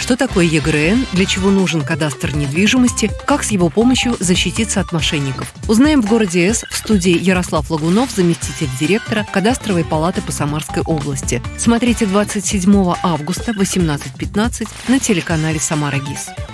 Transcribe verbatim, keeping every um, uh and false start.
Что такое е гэ эр эн, для чего нужен кадастр недвижимости, как с его помощью защититься от мошенников. Узнаем в городе С в студии Ярослав Лагунов, заместитель директора Кадастровой палаты по Самарской области. Смотрите двадцать седьмого августа в восемнадцать пятнадцать на телеканале «Самара ГИС».